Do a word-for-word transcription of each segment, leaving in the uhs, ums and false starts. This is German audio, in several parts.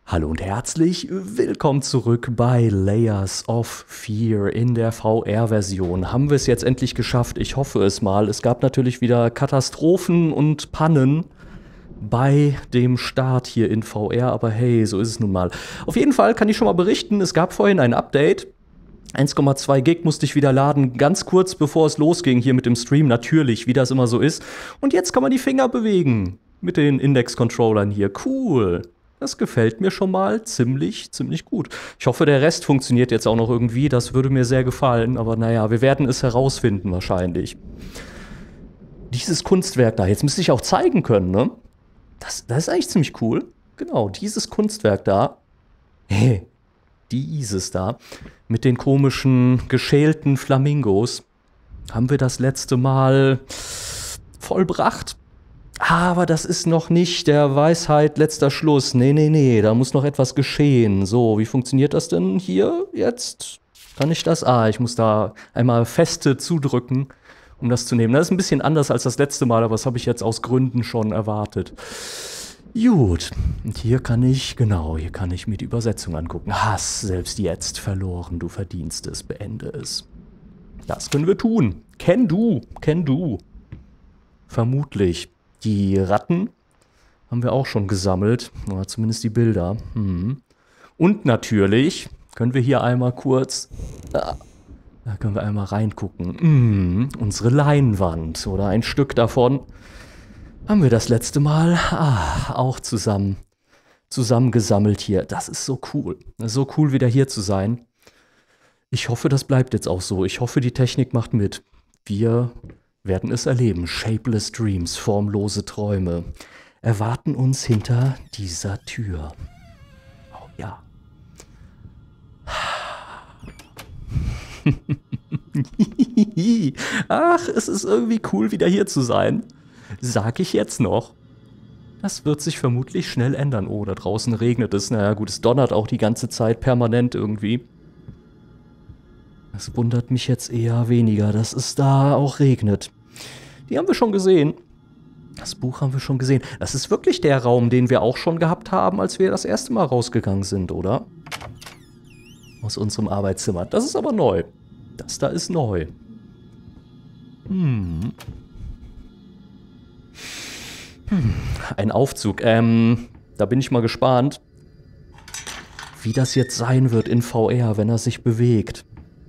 Hallo und herzlich willkommen zurück bei Layers of Fear in der V R-Version. Haben wir es jetzt endlich geschafft? Ich hoffe es mal. Es gab natürlich wieder Katastrophen und Pannen bei dem Start hier in V R, aber hey, so ist es nun mal. Auf jeden Fall kann ich schon mal berichten, es gab vorhin ein Update. eins Komma zwei Gig musste ich wieder laden, ganz kurz bevor es losging hier mit dem Stream, natürlich, wie das immer so ist. Und jetzt kann man die Finger bewegen mit den Index-Controllern hier. Cool. Das gefällt mir schon mal ziemlich, ziemlich gut. Ich hoffe, der Rest funktioniert jetzt auch noch irgendwie. Das würde mir sehr gefallen. Aber naja, wir werden es herausfinden wahrscheinlich. Dieses Kunstwerk da, jetzt müsste ich auch zeigen können, ne? Das, das ist eigentlich ziemlich cool. Genau, dieses Kunstwerk da. Hey, dieses da. Mit den komischen, geschälten Flamingos. Haben wir das letzte Mal vollbracht. Aber das ist noch nicht der Weisheit letzter Schluss. Nee, nee, nee, da muss noch etwas geschehen. So, wie funktioniert das denn hier jetzt? Kann ich das? Ah, ich muss da einmal feste zudrücken, um das zu nehmen. Das ist ein bisschen anders als das letzte Mal, aber das habe ich jetzt aus Gründen schon erwartet. Gut, und hier kann ich, genau, hier kann ich mir die Übersetzung angucken. Hast selbst jetzt verloren, du verdienst es, beende es. Das können wir tun. Can do, can do. Vermutlich. Die Ratten haben wir auch schon gesammelt, oder zumindest die Bilder. Hm. Und natürlich können wir hier einmal kurz, ah, da können wir einmal reingucken. Hm, unsere Leinwand oder ein Stück davon haben wir das letzte Mal ah, auch zusammen, zusammen gesammelt hier. Das ist so cool. So cool, wieder hier zu sein. Ich hoffe, das bleibt jetzt auch so. Ich hoffe, die Technik macht mit. Wir werden es erleben. Shapeless Dreams, formlose Träume, erwarten uns hinter dieser Tür. Oh ja. Ach, es ist irgendwie cool, wieder hier zu sein. Sag ich jetzt noch. Das wird sich vermutlich schnell ändern. Oh, da draußen regnet es. Naja gut, es donnert auch die ganze Zeit permanent irgendwie. Das wundert mich jetzt eher weniger, dass es da auch regnet. Die haben wir schon gesehen. Das Buch haben wir schon gesehen. Das ist wirklich der Raum, den wir auch schon gehabt haben, als wir das erste Mal rausgegangen sind, oder? Aus unserem Arbeitszimmer. Das ist aber neu. Das da ist neu. Hm. Hm. Ein Aufzug. Ähm, da bin ich mal gespannt, wie das jetzt sein wird in V R, wenn er sich bewegt.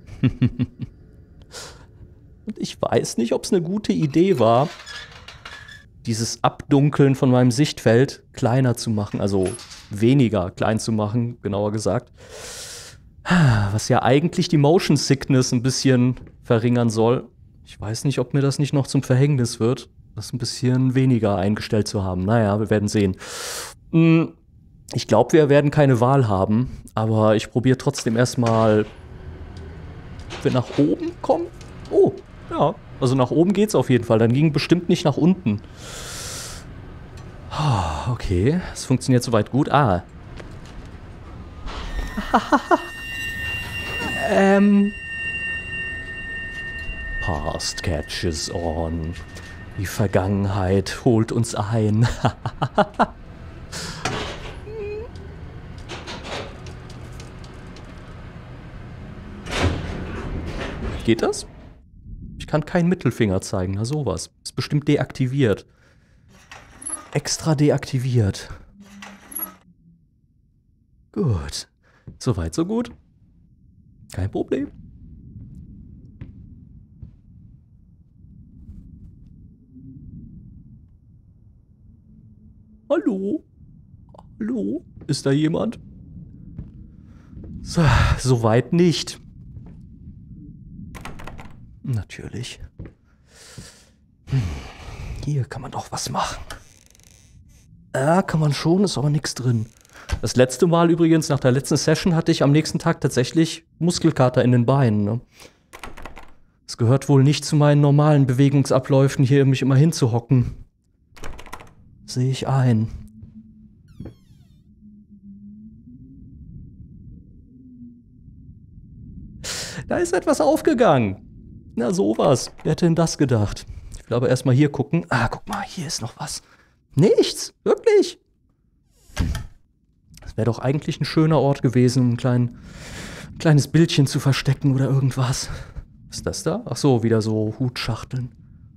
Und ich weiß nicht, ob es eine gute Idee war, dieses Abdunkeln von meinem Sichtfeld kleiner zu machen, also weniger klein zu machen, genauer gesagt. Was ja eigentlich die Motion Sickness ein bisschen verringern soll. Ich weiß nicht, ob mir das nicht noch zum Verhängnis wird, das ein bisschen weniger eingestellt zu haben. Naja, wir werden sehen. Ich glaube, wir werden keine Wahl haben, aber ich probiere trotzdem erstmal, ob wir nach oben kommen. Oh, ja, also nach oben geht's auf jeden Fall. Dann ging bestimmt nicht nach unten. Okay, es funktioniert soweit gut. Ah. ähm. Past catches on. Die Vergangenheit holt uns ein. Geht das? Ich kann keinen Mittelfinger zeigen, na sowas. Ist bestimmt deaktiviert. Extra deaktiviert. Gut. Soweit, so gut. Kein Problem. Hallo? Hallo? Ist da jemand? So, soweit nicht. Natürlich. Hm. Hier kann man doch was machen. Ja, kann man schon, ist aber nichts drin. Das letzte Mal übrigens, nach der letzten Session, hatte ich am nächsten Tag tatsächlich Muskelkater in den Beinen. Ne? Es gehört wohl nicht zu meinen normalen Bewegungsabläufen, hier mich immer hinzuhocken. Sehe ich ein. Da ist etwas aufgegangen. Na sowas. Wer hätte denn das gedacht? Ich will aber erstmal hier gucken. Ah, guck mal, hier ist noch was. Nichts. Wirklich. Wäre doch eigentlich ein schöner Ort gewesen, um ein klein, kleines Bildchen zu verstecken oder irgendwas. Was ist das da? Ach so, wieder so Hutschachteln.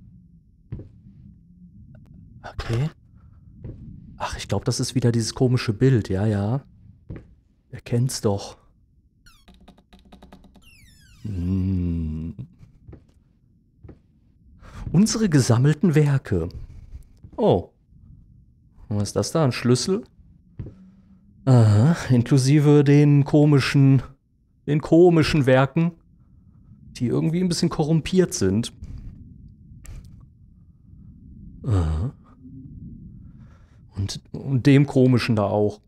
Okay. Ach, ich glaube, das ist wieder dieses komische Bild. Ja, ja. Ihr kennt's doch. Hm. Unsere gesammelten Werke. Oh. Was ist das da? Ein Schlüssel? Aha, inklusive den komischen, den komischen Werken, die irgendwie ein bisschen korrumpiert sind. Aha. Und, und dem komischen da auch.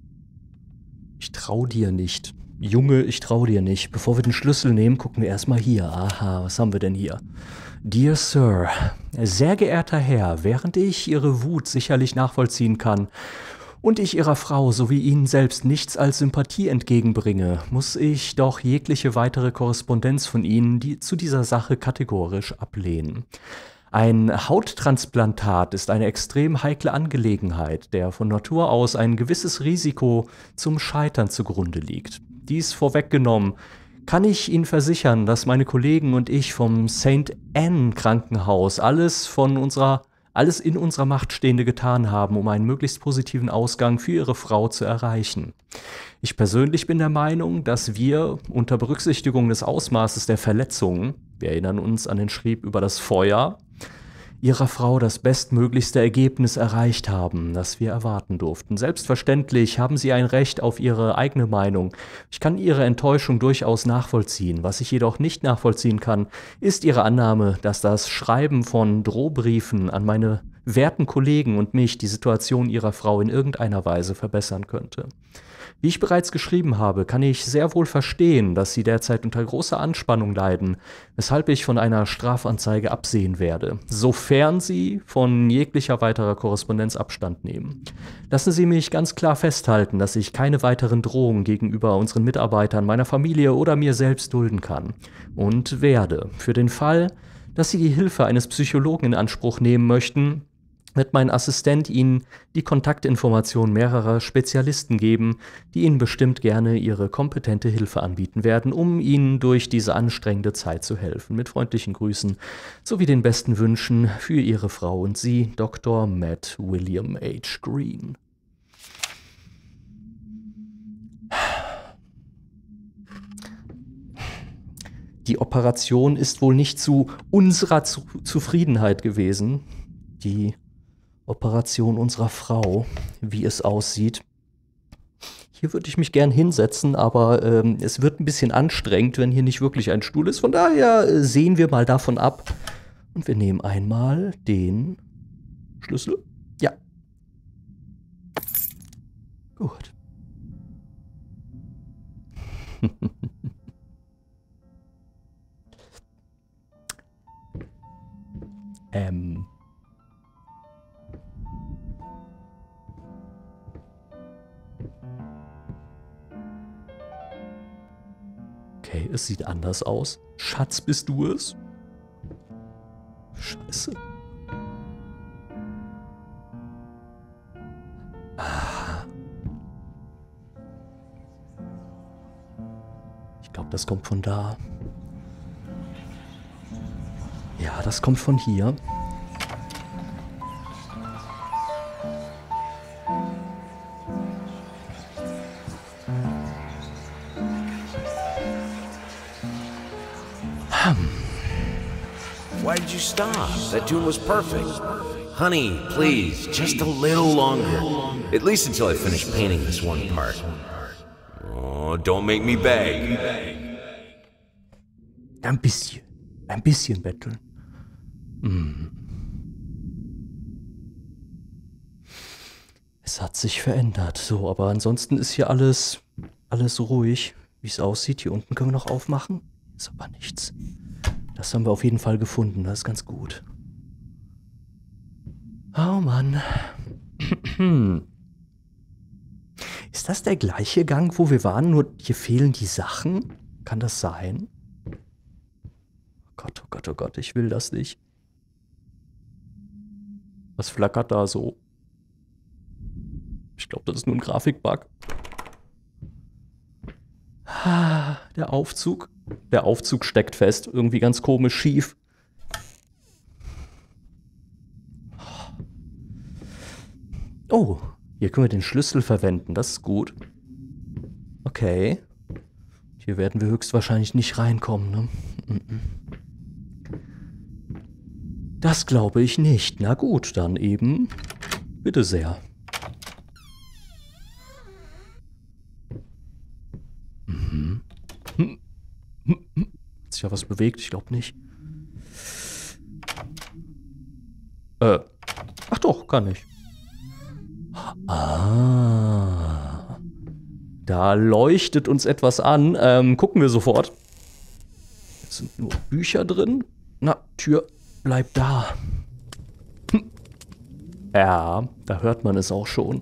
Ich trau dir nicht. Junge, ich trau dir nicht. Bevor wir den Schlüssel nehmen, gucken wir erstmal hier. Aha, was haben wir denn hier? Dear Sir, sehr geehrter Herr, während ich Ihre Wut sicherlich nachvollziehen kann und ich Ihrer Frau sowie Ihnen selbst nichts als Sympathie entgegenbringe, muss ich doch jegliche weitere Korrespondenz von Ihnen die, zu dieser Sache kategorisch ablehnen. Ein Hauttransplantat ist eine extrem heikle Angelegenheit, der von Natur aus ein gewisses Risiko zum Scheitern zugrunde liegt. Dies vorweggenommen, kann ich Ihnen versichern, dass meine Kollegen und ich vom Saint Anne Krankenhaus alles von unserer, alles in unserer Macht Stehende getan haben, um einen möglichst positiven Ausgang für Ihre Frau zu erreichen. Ich persönlich bin der Meinung, dass wir unter Berücksichtigung des Ausmaßes der Verletzungen, wir erinnern uns an den Schrieb über das Feuer, Ihrer Frau das bestmöglichste Ergebnis erreicht haben, das wir erwarten durften. Selbstverständlich haben Sie ein Recht auf Ihre eigene Meinung. Ich kann Ihre Enttäuschung durchaus nachvollziehen. Was ich jedoch nicht nachvollziehen kann, ist Ihre Annahme, dass das Schreiben von Drohbriefen an meine werten Kollegen und mich die Situation Ihrer Frau in irgendeiner Weise verbessern könnte. Wie ich bereits geschrieben habe, kann ich sehr wohl verstehen, dass Sie derzeit unter großer Anspannung leiden, weshalb ich von einer Strafanzeige absehen werde, sofern Sie von jeglicher weiterer Korrespondenz Abstand nehmen. Lassen Sie mich ganz klar festhalten, dass ich keine weiteren Drohungen gegenüber unseren Mitarbeitern, meiner Familie oder mir selbst dulden kann und werde. Für den Fall, dass Sie die Hilfe eines Psychologen in Anspruch nehmen möchten, wird mein Assistent Ihnen die Kontaktinformationen mehrerer Spezialisten geben, die Ihnen bestimmt gerne ihre kompetente Hilfe anbieten werden, um Ihnen durch diese anstrengende Zeit zu helfen. Mit freundlichen Grüßen sowie den besten Wünschen für Ihre Frau und Sie, Doktor Matt William H. Green. Die Operation ist wohl nicht zu unserer zu Zufriedenheit gewesen. Die Operation unserer Frau, wie es aussieht. Hier würde ich mich gern hinsetzen, aber ähm, es wird ein bisschen anstrengend, wenn hier nicht wirklich ein Stuhl ist. Von daher äh, sehen wir mal davon ab. Und wir nehmen einmal den Schlüssel. Ja. Gut. ähm... Okay, es sieht anders aus. Schatz, bist du es? Scheiße. Ah. Ich glaube, das kommt von da. Ja, das kommt von hier. Why did you stop? That tune was perfect. Honey, please, just a little longer. At least until I finish painting this one part. Oh, don't make me beg. Ein bisschen. Ein bisschen betteln. Hm. Es hat sich verändert. So, aber ansonsten ist hier alles, alles ruhig, wie es aussieht. Hier unten können wir noch aufmachen. Ist aber nichts. Das haben wir auf jeden Fall gefunden, das ist ganz gut. Oh Mann. Ist das der gleiche Gang, wo wir waren, nur hier fehlen die Sachen? Kann das sein? Oh Gott, oh Gott, oh Gott, ich will das nicht. Was flackert da so? Ich glaube, das ist nur ein Grafikbug. Ah, der Aufzug. Der Aufzug steckt fest. Irgendwie ganz komisch schief. Oh, hier können wir den Schlüssel verwenden. Das ist gut. Okay. Hier werden wir höchstwahrscheinlich nicht reinkommen, ne? Das glaube ich nicht. Na gut, dann eben. Bitte sehr. Mhm. Hm. Hm. Hm. Hat sich ja was bewegt? Ich glaube nicht. Äh. Ach doch, kann ich. Ah. Da leuchtet uns etwas an. Ähm, gucken wir sofort. Jetzt sind nur Bücher drin. Na, Tür, bleib da. Hm. Ja, da hört man es auch schon.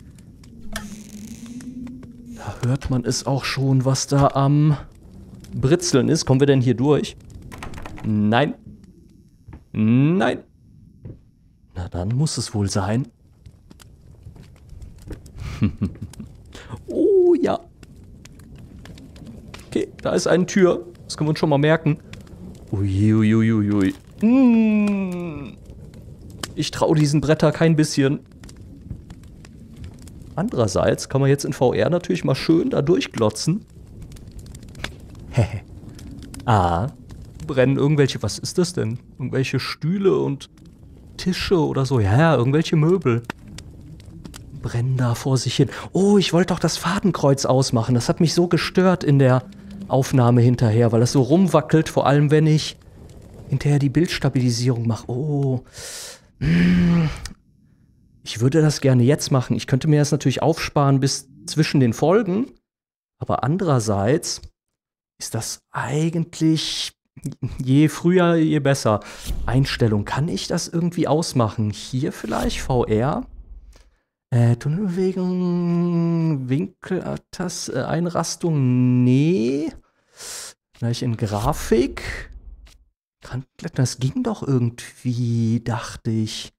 Da hört man es auch schon, was da am Britzeln ist. Kommen wir denn hier durch? Nein. Nein. Na, dann muss es wohl sein. Oh ja. Okay, da ist eine Tür. Das können wir uns schon mal merken. Uiuiuiui. Mm. Ich traue diesen Bretter kein bisschen. Andererseits kann man jetzt in V R natürlich mal schön da durchglotzen. Hehe. Ah. Brennen irgendwelche, was ist das denn? Irgendwelche Stühle und Tische oder so. Ja, ja, irgendwelche Möbel. Brennen da vor sich hin. Oh, ich wollte doch das Fadenkreuz ausmachen. Das hat mich so gestört in der Aufnahme hinterher, weil das so rumwackelt, vor allem wenn ich hinterher die Bildstabilisierung mache. Oh. Ich würde das gerne jetzt machen. Ich könnte mir das natürlich aufsparen bis zwischen den Folgen. Aber andererseits ist das eigentlich je früher, je besser. Einstellung. Kann ich das irgendwie ausmachen? Hier vielleicht V R? Äh, Tunnelbewegung, Winkel, das, äh, Einrastung, nee. Gleich in Grafik. Das ging doch irgendwie, dachte ich.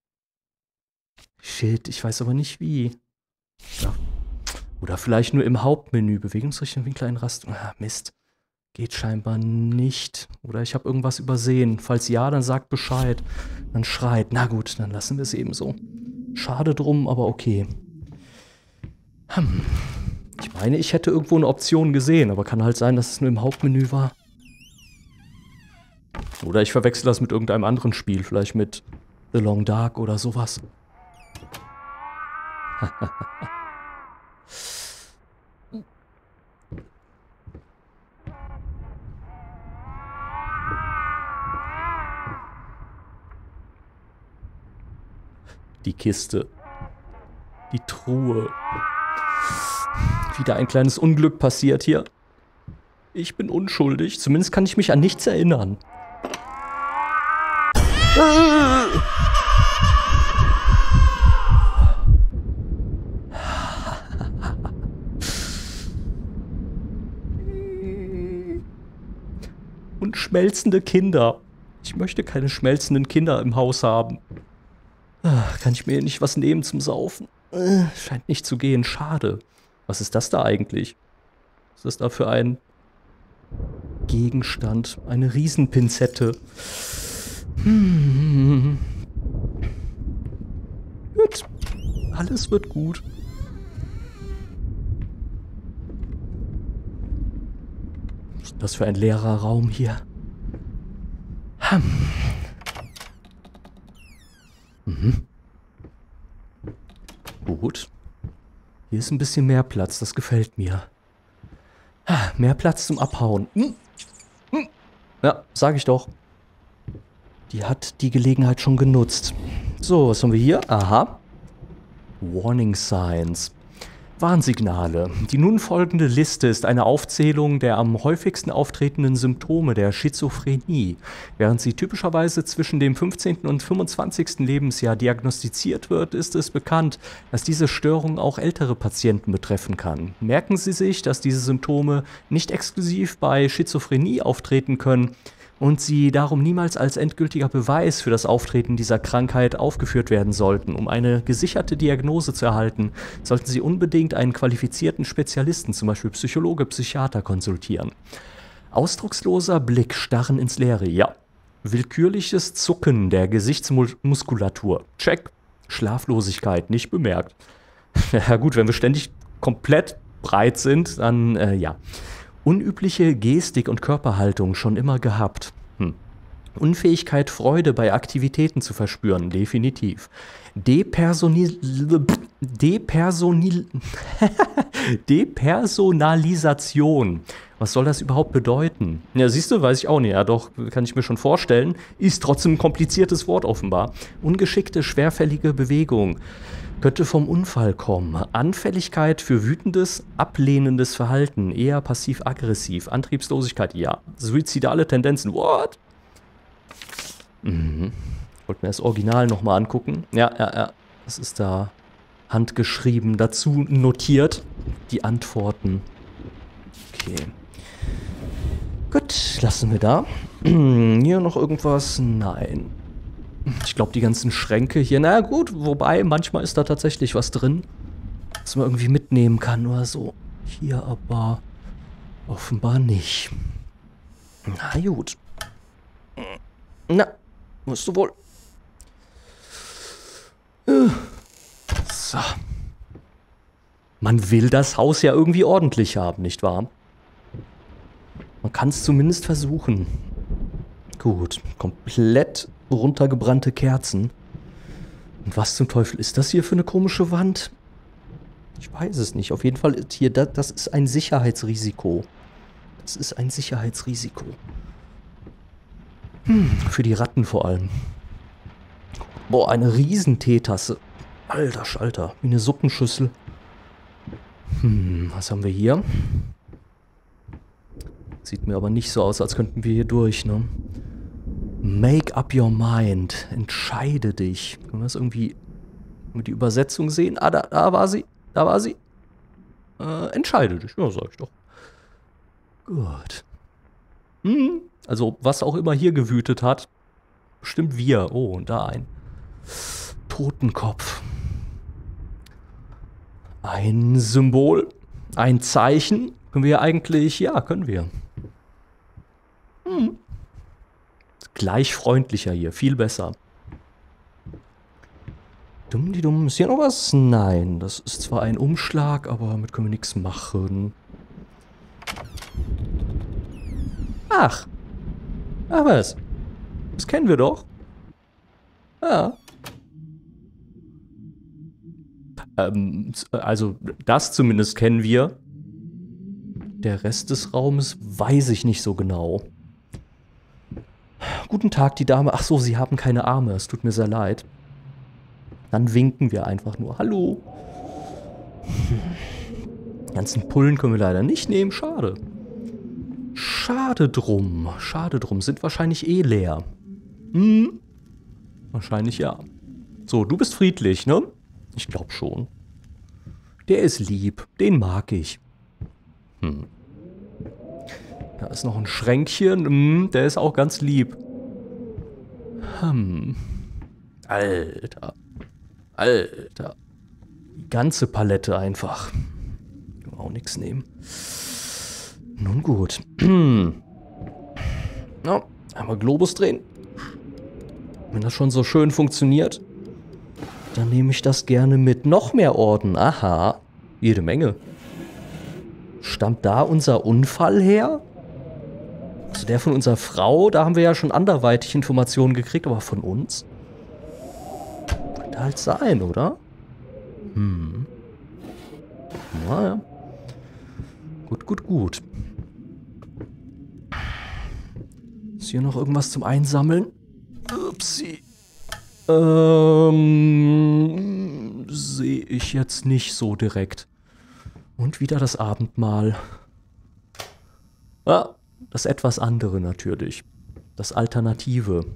Shit, ich weiß aber nicht wie. Ja. Oder vielleicht nur im Hauptmenü. Bewegungsrichtung, Winkel, Einrastung. Ah, Mist. Geht scheinbar nicht. Oder ich habe irgendwas übersehen. Falls ja, dann sagt Bescheid. Dann schreit. Na gut, dann lassen wir es eben so. Schade drum, aber okay. Hm. Ich meine, ich hätte irgendwo eine Option gesehen, aber kann halt sein, dass es nur im Hauptmenü war. Oder ich verwechsel das mit irgendeinem anderen Spiel, vielleicht mit The Long Dark oder sowas. Die Kiste. Die Truhe. Wieder ein kleines Unglück passiert hier. Ich bin unschuldig. Zumindest kann ich mich an nichts erinnern. Und schmelzende Kinder. Ich möchte keine schmelzenden Kinder im Haus haben. Kann ich mir nicht was nehmen zum Saufen? Äh, scheint nicht zu gehen. Schade. Was ist das da eigentlich? Was ist das da für ein Gegenstand? Eine Riesenpinzette. Hm. Gut. Alles wird gut. Was ist das für ein leerer Raum hier? Hm. Mhm. Gut. Hier ist ein bisschen mehr Platz, das gefällt mir. Ah, mehr Platz zum Abhauen. Hm. Hm. Ja, sag ich doch. Die hat die Gelegenheit schon genutzt. So, was haben wir hier? Aha. Warning Signs. Warnsignale. Die nun folgende Liste ist eine Aufzählung der am häufigsten auftretenden Symptome der Schizophrenie. Während sie typischerweise zwischen dem fünfzehnten und fünfundzwanzigsten Lebensjahr diagnostiziert wird, ist es bekannt, dass diese Störung auch ältere Patienten betreffen kann. Merken Sie sich, dass diese Symptome nicht exklusiv bei Schizophrenie auftreten können und sie darum niemals als endgültiger Beweis für das Auftreten dieser Krankheit aufgeführt werden sollten. Um eine gesicherte Diagnose zu erhalten, sollten Sie unbedingt einen qualifizierten Spezialisten, zum Beispiel Psychologe, Psychiater, konsultieren. Ausdrucksloser Blick, starren ins Leere, ja. Willkürliches Zucken der Gesichtsmuskulatur, check. Schlaflosigkeit, nicht bemerkt. Ja gut, wenn wir ständig komplett breit sind, dann äh, ja. Unübliche Gestik und Körperhaltung schon immer gehabt. Hm. Unfähigkeit, Freude bei Aktivitäten zu verspüren, definitiv. Depersonil... Depersonil... Depersonalisation. Was soll das überhaupt bedeuten? Ja, siehst du, weiß ich auch nicht. Ja, doch, kann ich mir schon vorstellen. Ist trotzdem ein kompliziertes Wort offenbar. Ungeschickte, schwerfällige Bewegung. Könnte vom Unfall kommen. Anfälligkeit für wütendes, ablehnendes Verhalten. Eher passiv-aggressiv. Antriebslosigkeit, ja. Suizidale Tendenzen, what? Mhm. Wollten wir das Original nochmal angucken. Ja, ja, ja. Das ist da handgeschrieben dazu notiert. Die Antworten. Okay. Gut, lassen wir da. Hier noch irgendwas? Nein. Ich glaube, die ganzen Schränke hier, na gut, wobei, manchmal ist da tatsächlich was drin, was man irgendwie mitnehmen kann oder so. Hier aber offenbar nicht. Na gut. Na, musst du wohl. So. Man will das Haus ja irgendwie ordentlich haben, nicht wahr? Man kann es zumindest versuchen. Gut, komplett runtergebrannte Kerzen. Und was zum Teufel ist das hier für eine komische Wand? Ich weiß es nicht. Auf jeden Fall ist hier, das, das ist ein Sicherheitsrisiko. Das ist ein Sicherheitsrisiko. Hm, für die Ratten vor allem. Boah, eine Riesenteetasse. Alter Schalter, wie eine Suppenschüssel. Hm, was haben wir hier? Sieht mir aber nicht so aus, als könnten wir hier durch, ne? Make up your mind. Entscheide dich. Können wir das irgendwie mit die Übersetzung sehen? Ah, da, da war sie. Da war sie. Äh, entscheide dich. Ja, sag ich doch. Gut. Hm. Also, was auch immer hier gewütet hat. Bestimmt wir. Oh, und da ein Totenkopf. Ein Symbol. Ein Zeichen. Können wir eigentlich... Ja, können wir. Hm. Gleich freundlicher hier, viel besser. Dumm, die dumm. Ist hier noch was? Nein, das ist zwar ein Umschlag, aber damit können wir nichts machen. Ach. Ach was. Das kennen wir doch. Ja. Ähm, also das zumindest kennen wir. Der Rest des Raumes weiß ich nicht so genau. Guten Tag, die Dame. Ach so, Sie haben keine Arme. Es tut mir sehr leid. Dann winken wir einfach nur. Hallo. Die ganzen Pullen können wir leider nicht nehmen. Schade. Schade drum. Schade drum. Sind wahrscheinlich eh leer. Hm. Wahrscheinlich ja. So, du bist friedlich, ne? Ich glaube schon. Der ist lieb. Den mag ich. Hm. Da ist noch ein Schränkchen. Hm, der ist auch ganz lieb. Hm. Alter. Alter. Die ganze Palette einfach. Können wir auch nichts nehmen. Nun gut. No, einmal Globus drehen. Wenn das schon so schön funktioniert, dann nehme ich das gerne mit. Noch mehr Orden. Aha. Jede Menge. Stammt da unser Unfall her? Also der von unserer Frau, da haben wir ja schon anderweitig Informationen gekriegt, aber von uns? Könnte halt sein, oder? Hm. Naja. Gut, gut, gut. Ist hier noch irgendwas zum Einsammeln? Upsi. Ähm, sehe ich jetzt nicht so direkt. Und wieder das Abendmahl. Ah, das etwas andere natürlich. Das Alternative.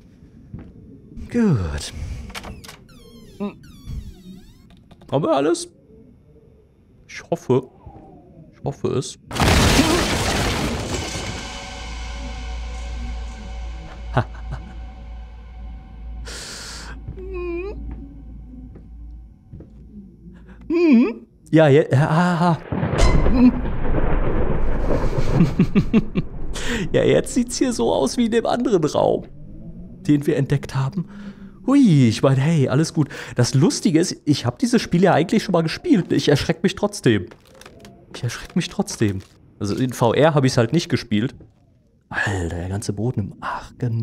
Gut. Hm. Haben wir alles? Ich hoffe. Ich hoffe es. Ja, ja, ah. Ja, jetzt sieht's hier so aus wie in dem anderen Raum, den wir entdeckt haben. Hui, ich meine, hey, alles gut. Das Lustige ist, ich habe dieses Spiel ja eigentlich schon mal gespielt. Ich erschrecke mich trotzdem. Ich erschrecke mich trotzdem. Also in V R habe ich es halt nicht gespielt. Alter, der ganze Boden im Argen.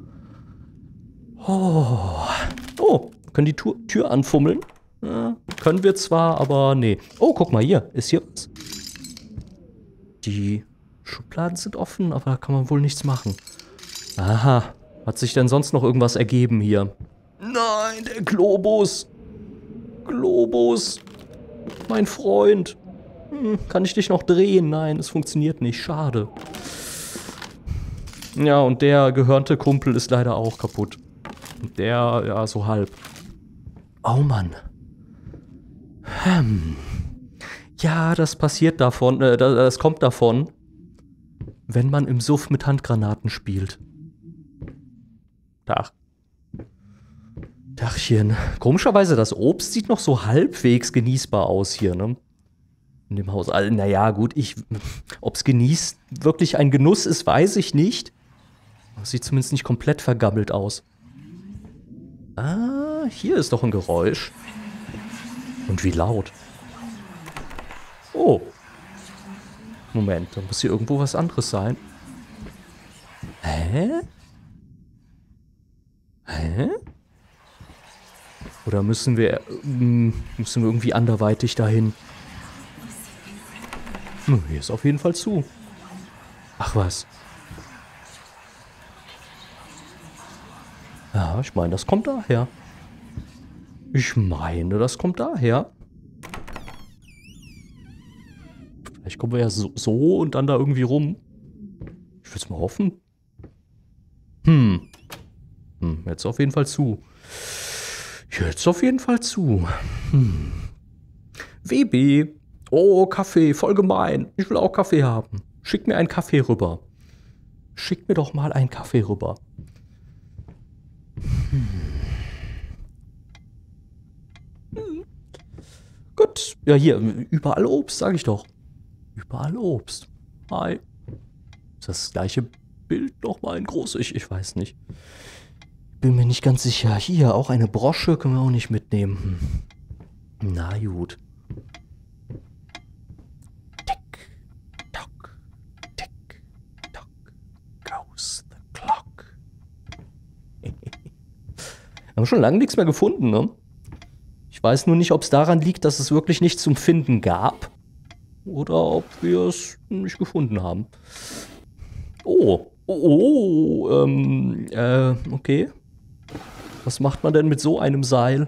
Oh. Oh, können die Tür, Tür anfummeln? Ja, können wir zwar, aber nee. Oh, guck mal hier. Ist hier was? Die Schubladen sind offen, aber da kann man wohl nichts machen. Aha. Hat sich denn sonst noch irgendwas ergeben hier? Nein, der Globus. Globus. Mein Freund. Hm, kann ich dich noch drehen? Nein, es funktioniert nicht. Schade. Ja, und der gehörnte Kumpel ist leider auch kaputt. Und der, ja, so halb. Oh Mann. Hm. Ja, das passiert davon, äh, das kommt davon, wenn man im Suff mit Handgranaten spielt. Dach. Dachchen. Komischerweise, das Obst sieht noch so halbwegs genießbar aus hier, ne? In dem Haus. Also, naja, gut, ich. Ob es genießt wirklich ein Genuss ist, weiß ich nicht. Sieht zumindest nicht komplett vergammelt aus. Ah, hier ist doch ein Geräusch. Und wie laut. Oh. Moment, da muss hier irgendwo was anderes sein. Hä? Hä? Oder müssen wir, ähm, müssen wir irgendwie anderweitig dahin? Hm, hier ist auf jeden Fall zu. Ach was. Ja, ich meine, das kommt daher. Ich meine, das kommt daher. Vielleicht kommen wir ja so, so und dann da irgendwie rum. Ich will es mal hoffen. Hm. Hm, jetzt auf jeden Fall zu. Jetzt auf jeden Fall zu. Hm. W B. Oh, Kaffee, voll gemein. Ich will auch Kaffee haben. Schick mir einen Kaffee rüber. Schick mir doch mal einen Kaffee rüber. Hm. Hm. Gut. Ja, hier, überall Obst, sage ich doch. Überall Obst. Hi. Ist das gleiche Bild nochmal in groß? Ich, ich weiß nicht. Bin mir nicht ganz sicher. Hier, auch eine Brosche können wir auch nicht mitnehmen. Hm. Na gut. Tick, tock, tick, tock, goes the clock. Haben schon lange nichts mehr gefunden, ne? Ich weiß nur nicht, ob es daran liegt, dass es wirklich nichts zum Finden gab. Oder ob wir es nicht gefunden haben. Oh, oh, oh, ähm, äh, okay. Was macht man denn mit so einem Seil?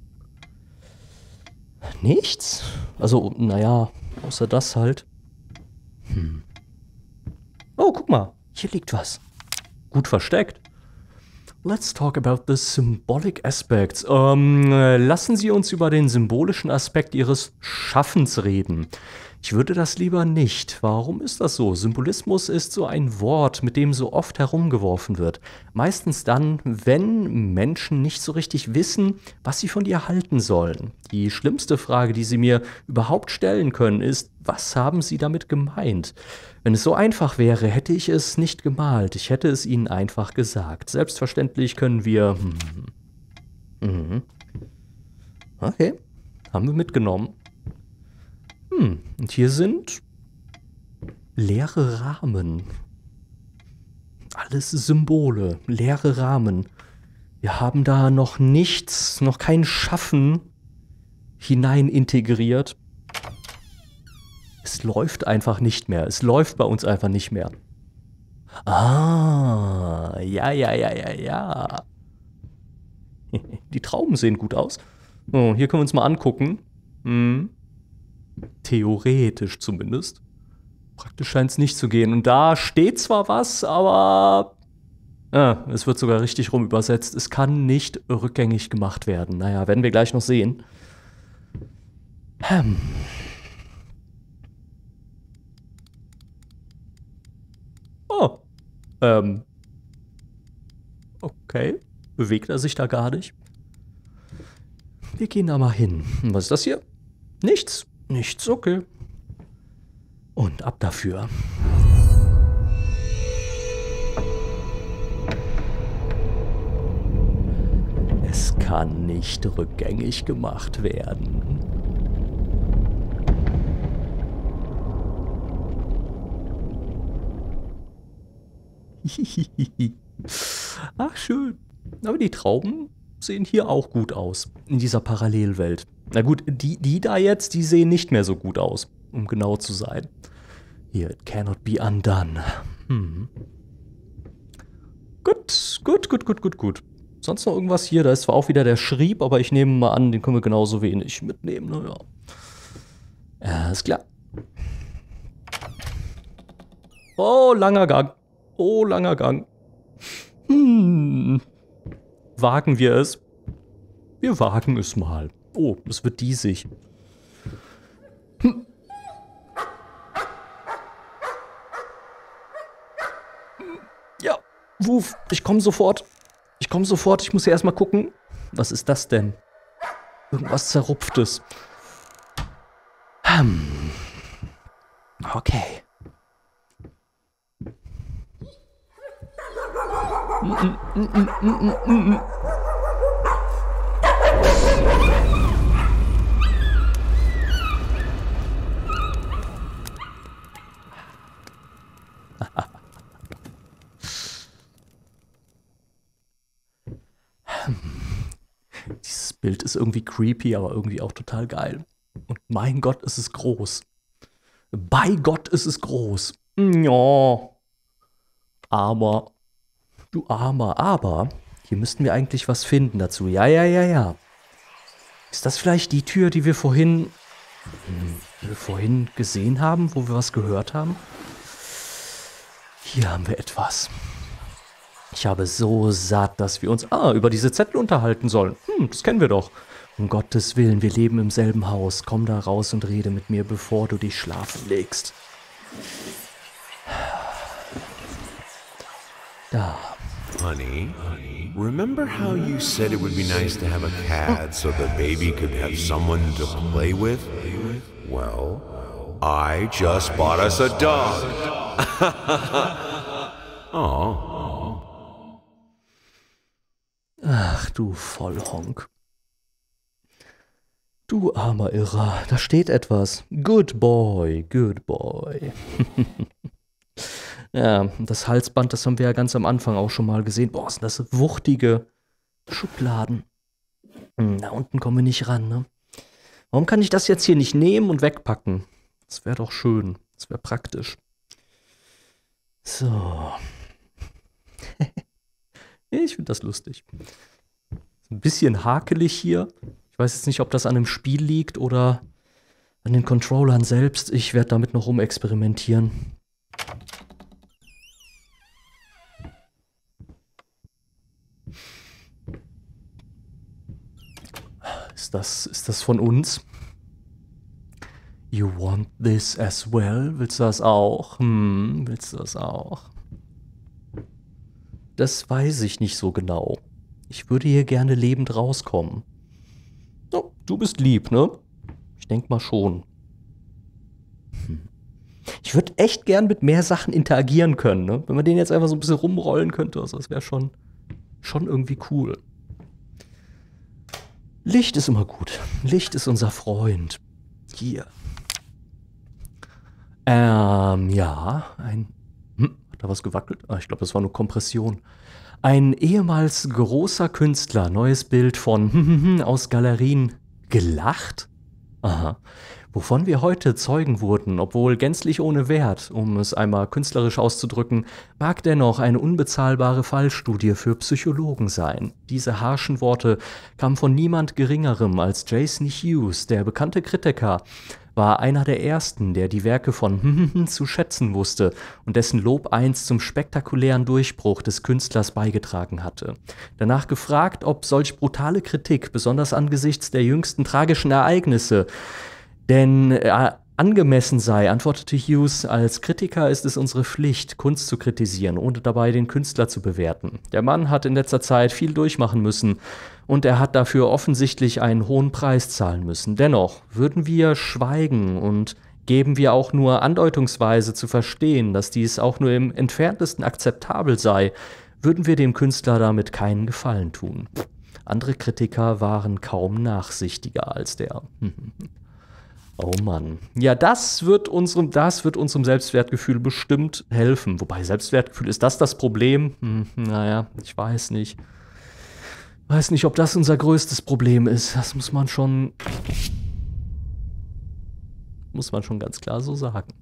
Nichts? Also, naja, außer das halt. Hm. Oh, guck mal, hier liegt was. Gut versteckt. Let's talk about the symbolic aspects. Ähm, lassen Sie uns über den symbolischen Aspekt Ihres Schaffens reden. Ich würde das lieber nicht. Warum ist das so? Symbolismus ist so ein Wort, mit dem so oft herumgeworfen wird. Meistens dann, wenn Menschen nicht so richtig wissen, was sie von dir halten sollen. Die schlimmste Frage, die sie mir überhaupt stellen können, ist, was haben sie damit gemeint? Wenn es so einfach wäre, hätte ich es nicht gemalt. Ich hätte es ihnen einfach gesagt. Selbstverständlich können wir... Mhm. Okay, haben wir mitgenommen. Hm, und hier sind leere Rahmen. Alles Symbole, leere Rahmen. Wir haben da noch nichts, noch kein Schaffen hinein integriert. Es läuft einfach nicht mehr. Es läuft bei uns einfach nicht mehr. Ah, ja, ja, ja, ja, ja. Die Trauben sehen gut aus. Oh, hier können wir uns mal angucken. Hm. Theoretisch zumindest. Praktisch scheint es nicht zu gehen. Und da steht zwar was, aber ah, es wird sogar richtig rum übersetzt. Es kann nicht rückgängig gemacht werden. Naja, werden wir gleich noch sehen. Hm. Oh. Ähm. Okay. Bewegt er sich da gar nicht? Wir gehen da mal hin. Was ist das hier? Nichts. Nichts, okay. Und ab dafür. Es kann nicht rückgängig gemacht werden. Ach, schön. Aber die Trauben sehen hier auch gut aus. In dieser Parallelwelt. Na gut, die, die da jetzt, die sehen nicht mehr so gut aus. Um genau zu sein. Hier, it cannot be undone. Hm. Gut, gut, gut, gut, gut, gut. Sonst noch irgendwas hier? Da ist zwar auch wieder der Schrieb, aber ich nehme mal an, den können wir genauso wenig mitnehmen. Naja. Ja, ist klar. Oh, langer Gang. Oh, langer Gang. Hm. Wagen wir es? Wir wagen es mal. Oh, es wird diesig. Hm. Ja, Wuf, ich komme sofort. Ich komme sofort, ich muss hier erstmal gucken. Was ist das denn? Irgendwas Zerrupftes. Hm. Okay. Mm -mm, mm -mm, mm -mm, mm -mm. Dieses Bild ist irgendwie creepy, aber irgendwie auch total geil. Und mein Gott, ist es groß. Bei Gott ist es groß. Ja. Aber, du Armer, aber, hier müssten wir eigentlich was finden dazu. Ja, ja, ja, ja. Ist das vielleicht die Tür, die wir vorhin, die wir vorhin gesehen haben, wo wir was gehört haben? Hier haben wir etwas. Ich habe so satt, dass wir uns ah, über diese Zettel unterhalten sollen. Hm, das kennen wir doch. Um Gottes Willen, wir leben im selben Haus. Komm da raus und rede mit mir, bevor du dich schlafen legst. Da. Honey, remember how you said it would be nice to have a cat so the baby could have someone to play with? Well, I just bought us a dog. Oh. Ach du Vollhonk. Du armer Irrer, da steht etwas. Good boy, good boy. Ja, das Halsband, das haben wir ja ganz am Anfang auch schon mal gesehen. Boah, sind das wuchtige Schubladen. Da unten kommen wir nicht ran, ne? Warum kann ich das jetzt hier nicht nehmen und wegpacken? Das wäre doch schön. Das wäre praktisch. So. Ich finde das lustig. Ein bisschen hakelig hier. Ich weiß jetzt nicht, ob das an dem Spiel liegt oder an den Controllern selbst. Ich werde damit noch rumexperimentieren. Ist das, ist das von uns? You want this as well? Willst du das auch? Hm, willst du das auch? Das weiß ich nicht so genau. Ich würde hier gerne lebend rauskommen. Oh, du bist lieb, ne? Ich denke mal schon. Hm. Ich würde echt gern mit mehr Sachen interagieren können, ne? Wenn man den jetzt einfach so ein bisschen rumrollen könnte, also das wäre schon, schon irgendwie cool. Licht ist immer gut. Licht ist unser Freund. Hier. Ähm, ja, ein... Hm, hat da was gewackelt? Ah, ich glaube, das war nur Kompression. Ein ehemals großer Künstler, neues Bild von aus Galerien gelacht? Aha. Wovon wir heute Zeugen wurden, obwohl gänzlich ohne Wert, um es einmal künstlerisch auszudrücken, mag dennoch eine unbezahlbare Fallstudie für Psychologen sein. Diese harschen Worte kamen von niemand Geringerem als Jason Hughes, der bekannte Kritiker, war einer der ersten, der die Werke von zu schätzen wusste und dessen Lob einst zum spektakulären Durchbruch des Künstlers beigetragen hatte. Danach gefragt, ob solch brutale Kritik, besonders angesichts der jüngsten tragischen Ereignisse, denn äh, angemessen sei, antwortete Hughes, als Kritiker ist es unsere Pflicht, Kunst zu kritisieren, ohne dabei den Künstler zu bewerten. Der Mann hat in letzter Zeit viel durchmachen müssen und er hat dafür offensichtlich einen hohen Preis zahlen müssen. Dennoch würden wir schweigen und geben wir auch nur andeutungsweise zu verstehen, dass dies auch nur im entferntesten akzeptabel sei, würden wir dem Künstler damit keinen Gefallen tun. Andere Kritiker waren kaum nachsichtiger als der. Oh Mann. Ja, das wird unserem, das wird unserem Selbstwertgefühl bestimmt helfen. Wobei, Selbstwertgefühl, ist das das Problem? Hm, naja, ich weiß nicht. Weiß nicht, ob das unser größtes Problem ist. Das muss man schon... Muss man schon ganz klar so sagen.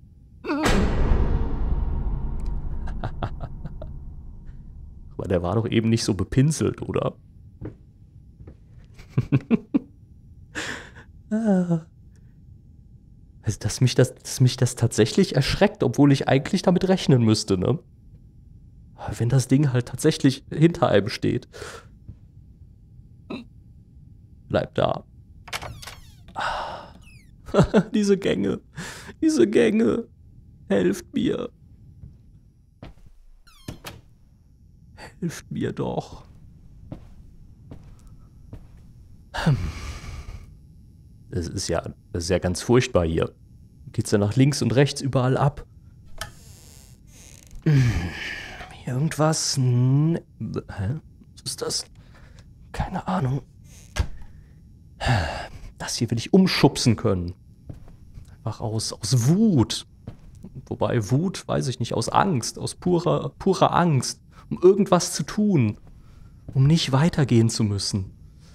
Aber der war doch eben nicht so bepinselt, oder? ah. Also, dass mich das, dass mich das tatsächlich erschreckt, obwohl ich eigentlich damit rechnen müsste, ne? Wenn das Ding halt tatsächlich hinter einem steht. Bleib da. Diese Gänge. Diese Gänge. Helft mir. Helft mir doch. Das ist ja, das ist ja ganz furchtbar hier. Geht's ja nach links und rechts überall ab. Irgendwas? Ne, hä? Was ist das? Keine Ahnung. Das hier will ich umschubsen können. Einfach aus, aus Wut. Wobei Wut, weiß ich nicht, aus Angst, aus purer, purer Angst, um irgendwas zu tun, um nicht weitergehen zu müssen.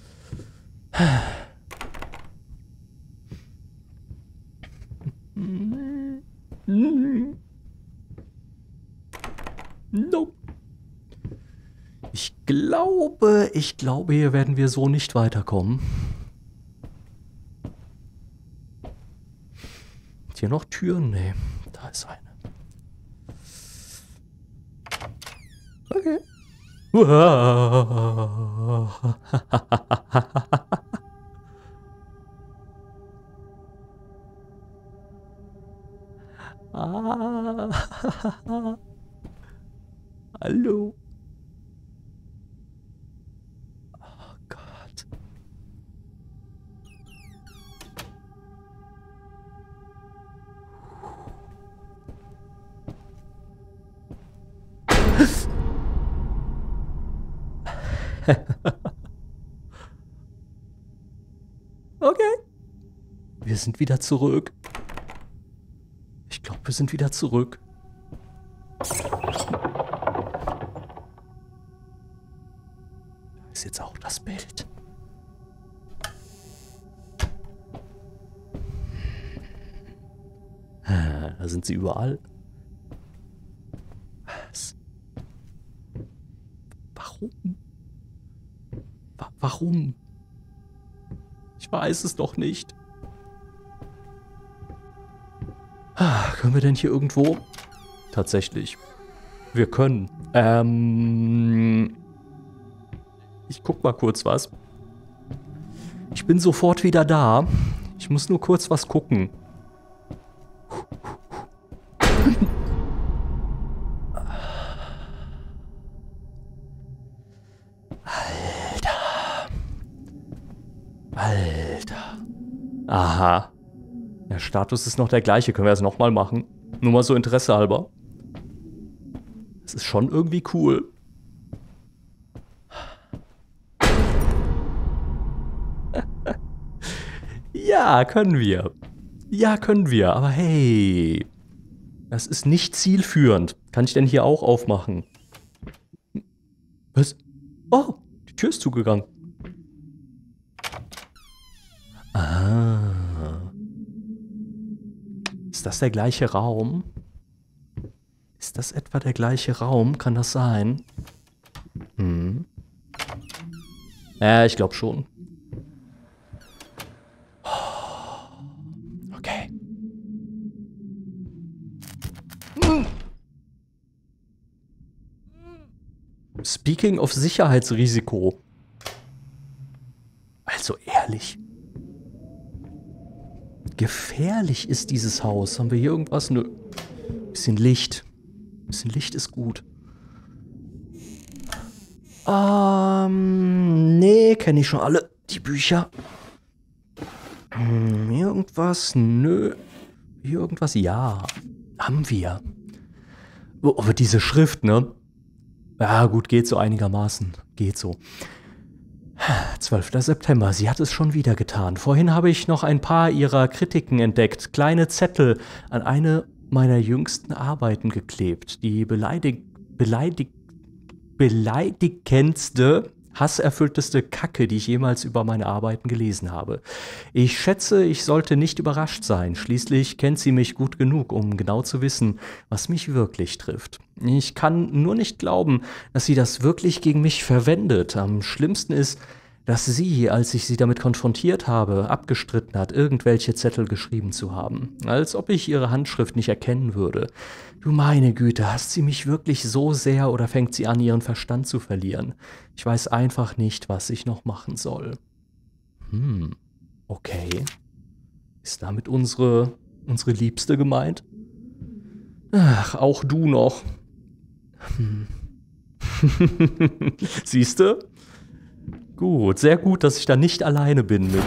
Nope. Ich glaube, ich glaube, hier werden wir so nicht weiterkommen. Hier noch Türen? Nee, da ist eine. Okay. ah. Hallo. Oh Gott. Okay. Wir sind wieder zurück. Ich glaube, wir sind wieder zurück. Da ist jetzt auch das Bild. Da sind sie überall. Was? Warum? Wa- warum? Ich weiß es doch nicht. Ah, können wir denn hier irgendwo? Tatsächlich. Wir können. Ähm. Ich guck mal kurz was. Ich bin sofort wieder da. Ich muss nur kurz was gucken. Alter. Alter. Aha. Der Status ist noch der gleiche. Können wir das nochmal machen? Nur mal so Interesse halber. Das ist schon irgendwie cool. Ja, können wir. Ja, können wir. Aber hey. Das ist nicht zielführend. Kann ich denn hier auch aufmachen? Was? Oh, die Tür ist zugegangen. Ah. Ist das der gleiche Raum? Ist das etwa der gleiche Raum? Kann das sein? Hm. Ja, ich glaube schon. Okay. Speaking of Sicherheitsrisiko. Also ehrlich. gefährlich ist dieses Haus. Haben wir hier irgendwas? Nö. Bisschen Licht. Bisschen Licht ist gut. Ähm, nee, kenne ich schon alle, die Bücher. Hm, irgendwas? Nö. Hier irgendwas? Ja. Haben wir. Oh, aber diese Schrift, ne? Ja, gut, geht so einigermaßen. Geht so. zwölfter September, sie hat es schon wieder getan. Vorhin habe ich noch ein paar ihrer Kritiken entdeckt. Kleine Zettel an eine meiner jüngsten Arbeiten geklebt. Die beleidig beleidig beleidigendste, hasserfüllteste Kacke, die ich jemals über meine Arbeiten gelesen habe. Ich schätze, ich sollte nicht überrascht sein. Schließlich kennt sie mich gut genug, um genau zu wissen, was mich wirklich trifft. Ich kann nur nicht glauben, dass sie das wirklich gegen mich verwendet. Am schlimmsten ist, dass sie, als ich sie damit konfrontiert habe, abgestritten hat, irgendwelche Zettel geschrieben zu haben. Als ob ich ihre Handschrift nicht erkennen würde. Du meine Güte, hasst sie mich wirklich so sehr oder fängt sie an, ihren Verstand zu verlieren? Ich weiß einfach nicht, was ich noch machen soll. Hm, okay. Ist damit unsere, unsere Liebste gemeint? Ach, auch du noch. Hm. Siehste? Gut, sehr gut, dass ich da nicht alleine bin mit.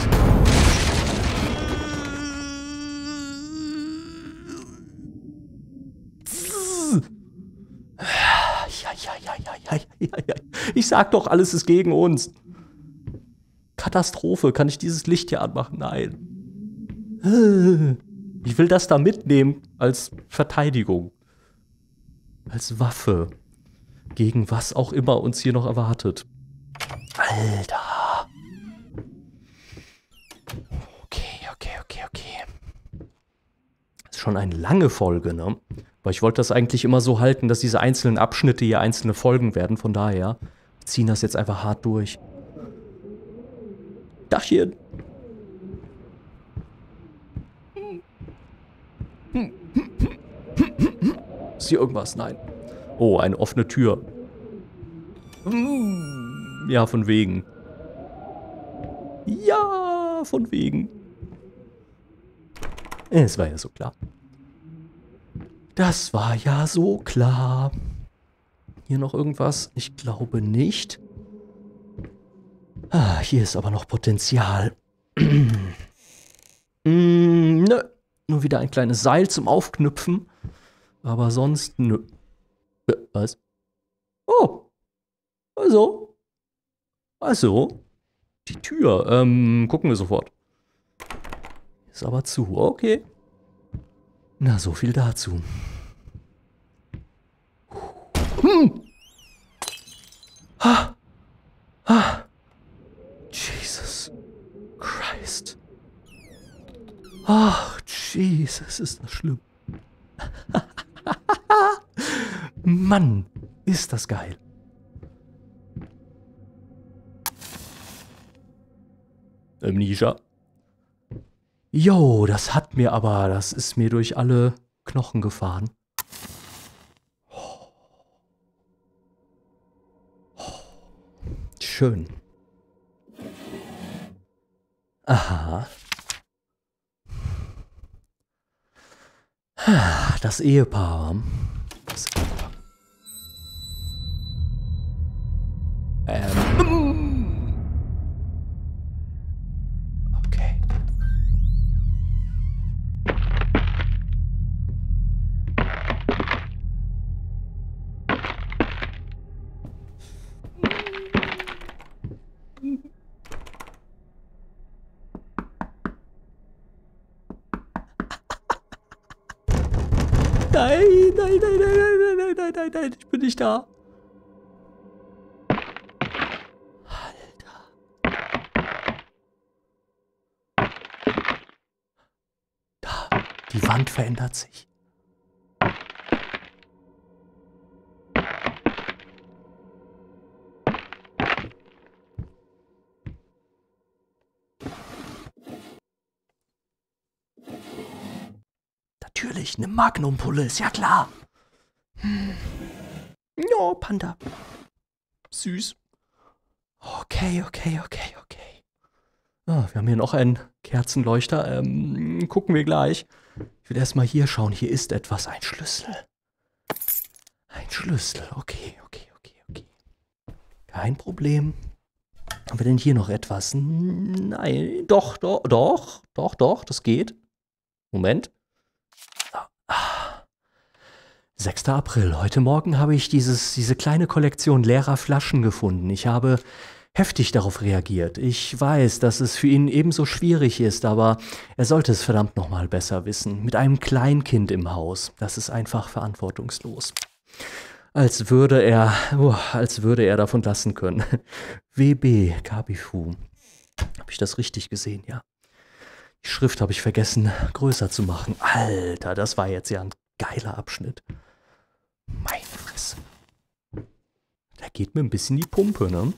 Ja, ja, ja, ja, ja, ja, ja. Ich sag doch, alles ist gegen uns. Katastrophe, kann ich dieses Licht hier anmachen? Nein. Ich will das da mitnehmen als Verteidigung. Als Waffe. Gegen was auch immer uns hier noch erwartet. Alter. Okay, okay, okay, okay. Das ist schon eine lange Folge, ne? Weil ich wollte das eigentlich immer so halten, dass diese einzelnen Abschnitte hier einzelne Folgen werden. Von daher ziehen das jetzt einfach hart durch. Dachchen. Ist hier irgendwas? Nein. Oh, eine offene Tür. Ja, von wegen. Ja, von wegen. Es war ja so klar. Das war ja so klar. Hier noch irgendwas? Ich glaube nicht. Ah, hier ist aber noch Potenzial. mm, nö. Nur wieder ein kleines Seil zum Aufknüpfen. Aber sonst nö. Was? Oh. Also. Also. Die Tür. Ähm, gucken wir sofort. Ist aber zu. Okay. Na, so viel dazu. Hm. Ha. Ha. Jesus Christ. Ach, Jesus, ist das schlimm. Mann, ist das geil. Amnesia. Jo, das hat mir aber, das ist mir durch alle Knochen gefahren. Oh. Oh. Schön. Aha. Das Ehepaar. Das Ehepaar. Ähm. Okay. Nein, nein, nein, nein, nein, nein, nein, nein, nein, ich bin nicht da. Alter. Da, die Wand verändert sich. Natürlich, eine Magnumpulle, ist ja klar. Hm. Ja, Panda. Süß. Okay, okay, okay, okay. Ah, wir haben hier noch ein Kerzenleuchter. Ähm, gucken wir gleich. Ich will erstmal hier schauen. Hier ist etwas. Ein Schlüssel. Ein Schlüssel. Okay, okay, okay, okay. Kein Problem. Haben wir denn hier noch etwas? Nein, doch, doch, doch, doch, doch, das geht. Moment. Ah. sechster April. Heute Morgen habe ich dieses, diese kleine Kollektion leerer Flaschen gefunden. Ich habe heftig darauf reagiert. Ich weiß, dass es für ihn ebenso schwierig ist, aber er sollte es verdammt nochmal besser wissen. Mit einem Kleinkind im Haus. Das ist einfach verantwortungslos. Als würde er, oh, als würde er davon lassen können. W B, Kabifu. Habe ich das richtig gesehen? Ja. Die Schrift habe ich vergessen, größer zu machen. Alter, das war jetzt ja ein geiler Abschnitt. Meine Fresse. Da geht mir ein bisschen die Pumpe, ne?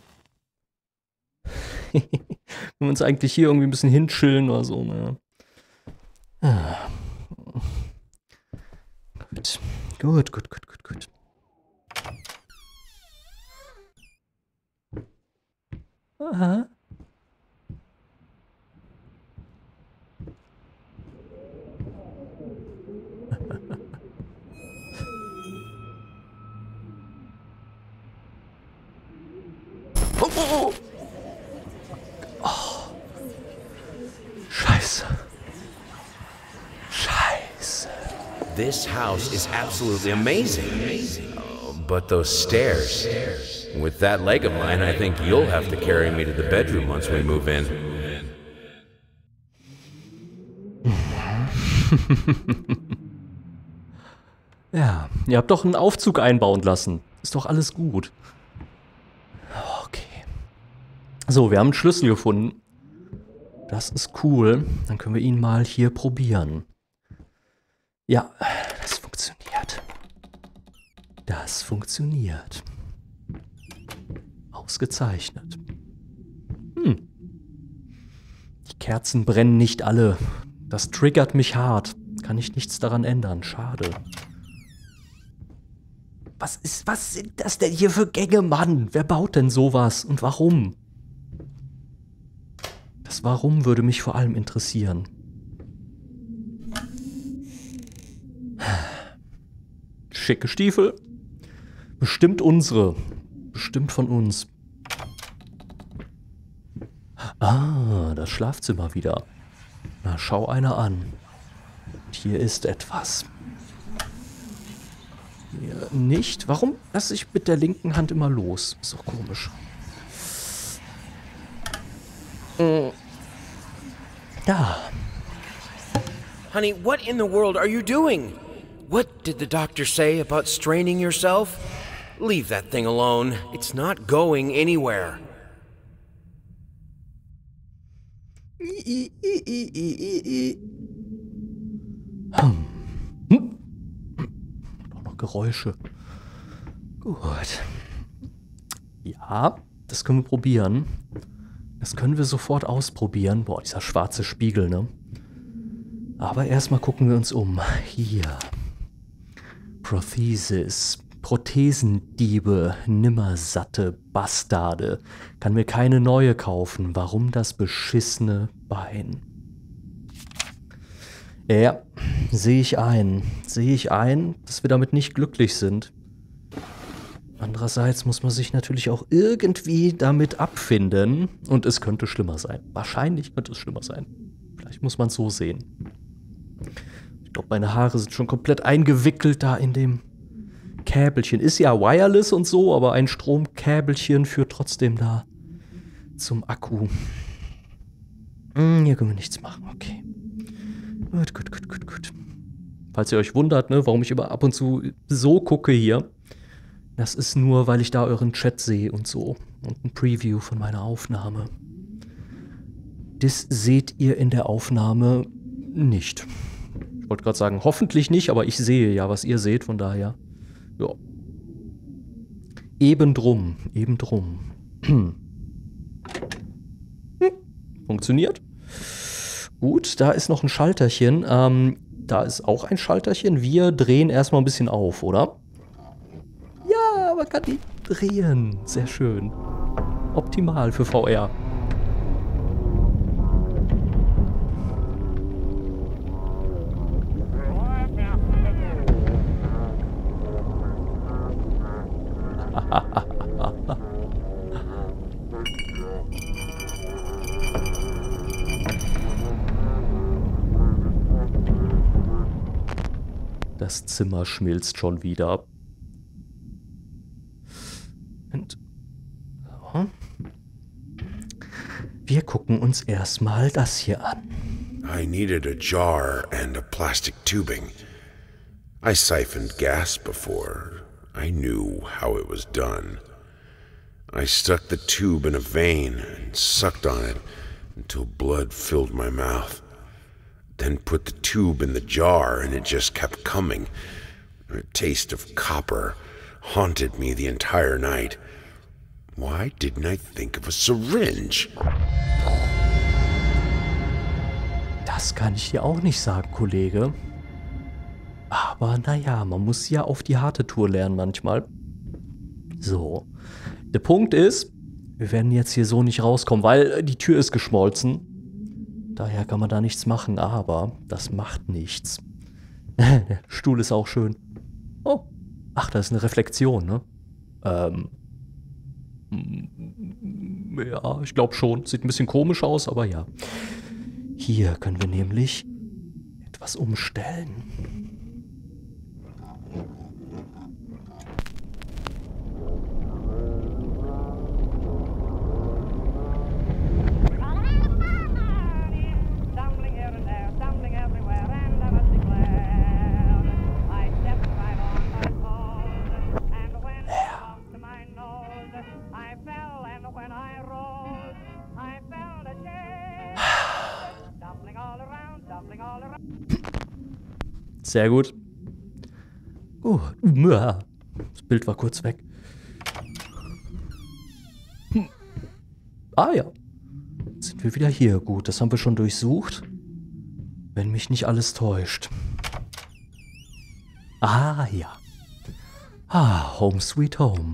Wenn wir uns eigentlich hier irgendwie ein bisschen hinchillen oder so, ne? Ah. Gut. Gut, gut, gut, gut, gut. Aha. Oh, oh, oh. Scheiße. Scheiße. This house is absolutely amazing. Oh, but those stairs. With that leg of mine, I think you'll have to carry me to the bedroom once we move in. Ja, ihr habt doch einen Aufzug einbauen lassen. Ist doch alles gut. Okay. So, wir haben einen Schlüssel gefunden. Das ist cool. Dann können wir ihn mal hier probieren. Ja, das funktioniert. Das funktioniert. Ausgezeichnet. Hm. Die Kerzen brennen nicht alle. Das triggert mich hart. Kann ich nichts daran ändern. Schade. Was ist, was sind das denn hier für Gänge, Mann? Wer baut denn sowas und warum? Das Warum würde mich vor allem interessieren. Schicke Stiefel. Bestimmt unsere. Bestimmt von uns. Ah, das Schlafzimmer wieder. Na, schau einer an. Hier ist etwas. Hier nicht. Warum lasse ich mit der linken Hand immer los? Ist doch komisch. Da. Honey, what in the world are you doing? What did the doctor say about straining yourself? Leave that thing alone. It's not going anywhere. Hm. Hm. Auch noch Geräusche. Gut. Ja, das können wir probieren. Das können wir sofort ausprobieren. Boah, dieser schwarze Spiegel, ne? Aber erstmal gucken wir uns um. Hier. Prothesis. Prothesendiebe, nimmersatte Bastarde. Kann mir keine neue kaufen. Warum das beschissene Bein? Ja, sehe ich ein. Sehe ich ein, dass wir damit nicht glücklich sind. Andererseits muss man sich natürlich auch irgendwie damit abfinden. Und es könnte schlimmer sein. Wahrscheinlich könnte es schlimmer sein. Vielleicht muss man es so sehen. Ich glaube, meine Haare sind schon komplett eingewickelt da in dem Käbelchen. Ist ja wireless und so, aber ein Stromkäbelchen führt trotzdem da zum Akku. Hm, hier können wir nichts machen, okay. Gut, gut, gut, gut, gut. Falls ihr euch wundert, ne, warum ich immer ab und zu so gucke hier, das ist nur, weil ich da euren Chat sehe und so. Und ein Preview von meiner Aufnahme. Das seht ihr in der Aufnahme nicht. Ich wollte gerade sagen, hoffentlich nicht, aber ich sehe ja, was ihr seht, von daher. Ja. Eben drum, eben drum. Funktioniert. Gut, da ist noch ein Schalterchen. Ähm, da ist auch ein Schalterchen. Wir drehen erstmal ein bisschen auf, oder? Ja, man kann die drehen. Sehr schön. Optimal für V R. Das Zimmer schmilzt schon wieder. Und so. Wir gucken uns erstmal das hier an. I needed a jar and a plastic tubing. I siphoned gas before. I knew how it was done. I stuck the tube in a vein and sucked on it until blood filled my mouth. Then put the tube in the jar and it just kept coming. A taste of copper haunted me the entire night. Why didn't I think of a syringe? Das kann ich dir auch nicht sagen, Kollege. Aber naja, man muss ja auf die harte Tour lernen manchmal. So. Der Punkt ist, wir werden jetzt hier so nicht rauskommen, weil die Tür ist geschmolzen. Daher kann man da nichts machen, aber das macht nichts. Der Stuhl ist auch schön. Oh. Ach, das ist eine Reflexion, ne? Ähm. Ja, ich glaube schon. Sieht ein bisschen komisch aus, aber ja. Hier können wir nämlich etwas umstellen. Sehr gut. Oh, das Bild war kurz weg. Hm. Ah ja. Jetzt sind wir wieder hier. Gut, das haben wir schon durchsucht. Wenn mich nicht alles täuscht. Ah ja. Ah, Home Sweet Home.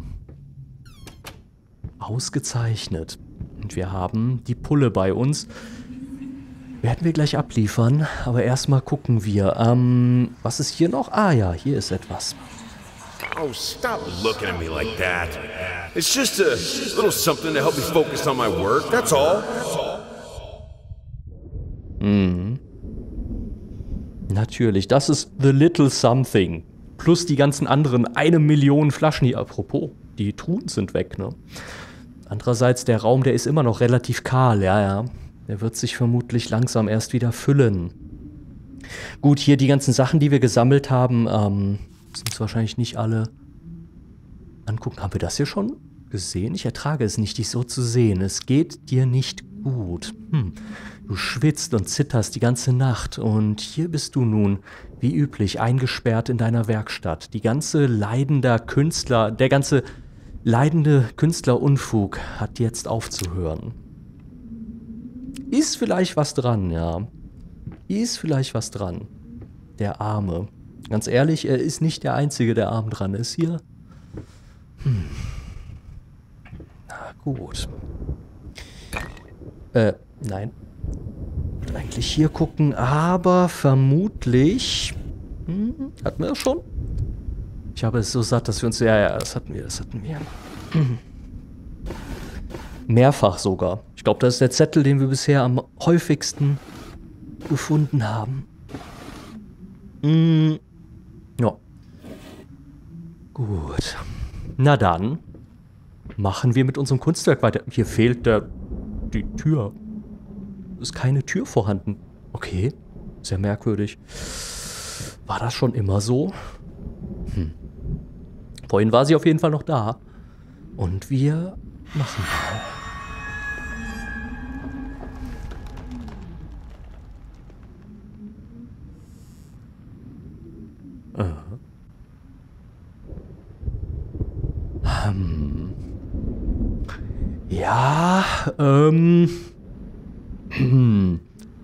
Ausgezeichnet. Und wir haben die Pulle bei uns. Werden wir gleich abliefern, aber erstmal gucken wir. Ähm, was ist hier noch? Ah ja, hier ist etwas. Oh, stop looking at me like that. It's just a little something to help me focus on my work, that's all. Mhm. Natürlich, das ist The Little Something. Plus die ganzen anderen eine Million Flaschen hier. Apropos, die Truhen sind weg, ne? Andererseits, der Raum, der ist immer noch relativ kahl, ja, ja. Der wird sich vermutlich langsam erst wieder füllen. Gut, hier die ganzen Sachen, die wir gesammelt haben, ähm, sind es wahrscheinlich nicht alle. Angucken, haben wir das hier schon gesehen? Ich ertrage es nicht, dich so zu sehen. Es geht dir nicht gut. Hm. Du schwitzt und zitterst die ganze Nacht. Und hier bist du nun, wie üblich, eingesperrt in deiner Werkstatt. Die ganze leidende Künstler, der ganze leidende Künstlerunfug hat jetzt aufzuhören. Ist vielleicht was dran, ja. Ist vielleicht was dran. Der Arme. Ganz ehrlich, er ist nicht der Einzige, der arm dran ist hier. Hm. Na gut. Äh, nein. Ich wollte eigentlich hier gucken, aber vermutlich... Hm, hatten wir das schon? Ich habe es so satt, dass wir uns... Ja, ja, das hatten wir, das hatten wir. Hm. Mehrfach sogar. Ich glaube, das ist der Zettel, den wir bisher am häufigsten gefunden haben. Mm, ja. Gut. Na dann machen wir mit unserem Kunstwerk weiter. Hier fehlt der, die Tür. Ist keine Tür vorhanden. Okay. Sehr merkwürdig. War das schon immer so? Hm. Vorhin war sie auf jeden Fall noch da. Und wir machen mal. Ähm. Ja, ähm. Hm.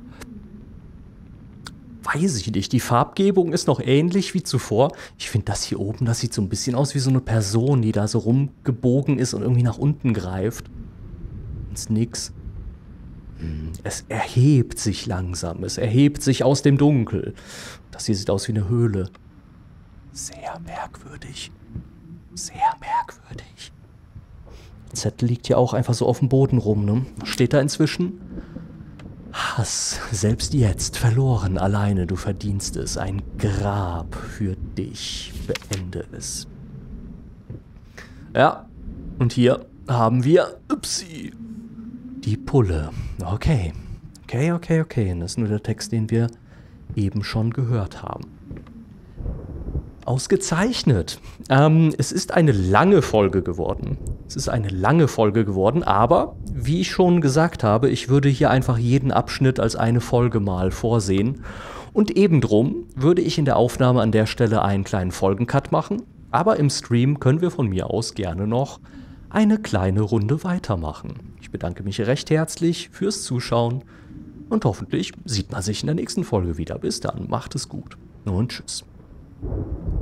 Weiß ich nicht. Die Farbgebung ist noch ähnlich wie zuvor. Ich finde das hier oben, das sieht so ein bisschen aus wie so eine Person, die da so rumgebogen ist und irgendwie nach unten greift. Ist nix. Hm. Es erhebt sich langsam. Es erhebt sich aus dem Dunkel. Das hier sieht aus wie eine Höhle. Sehr merkwürdig. Sehr merkwürdig. Der Zettel liegt hier auch einfach so auf dem Boden rum, ne? Was steht da inzwischen? Hass, selbst jetzt, verloren, alleine, du verdienst es. Ein Grab für dich. Beende es. Ja, und hier haben wir, upsie, die Pulle. Okay, okay, okay, okay. Das ist nur der Text, den wir eben schon gehört haben. Ausgezeichnet. Ähm, es ist eine lange Folge geworden. Es ist eine lange Folge geworden, aber wie ich schon gesagt habe, ich würde hier einfach jeden Abschnitt als eine Folge mal vorsehen. Und eben drum würde ich in der Aufnahme an der Stelle einen kleinen Folgencut machen, aber im Stream können wir von mir aus gerne noch eine kleine Runde weitermachen. Ich bedanke mich recht herzlich fürs Zuschauen und hoffentlich sieht man sich in der nächsten Folge wieder. Bis dann, macht es gut und tschüss.